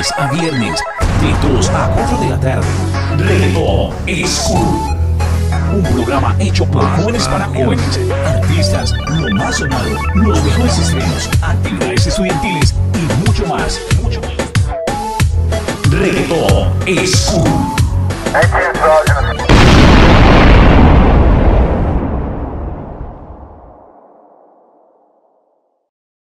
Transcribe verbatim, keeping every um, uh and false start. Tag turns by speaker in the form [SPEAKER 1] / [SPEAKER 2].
[SPEAKER 1] lunes a viernes, de dos a cuatro de la tarde. Reggaetón es cool. Un programa hecho por jóvenes para jóvenes, artistas, lo más sonado, los mejores estrenos, actividades estudiantiles y mucho más. Mucho más. Reggaetón es cool.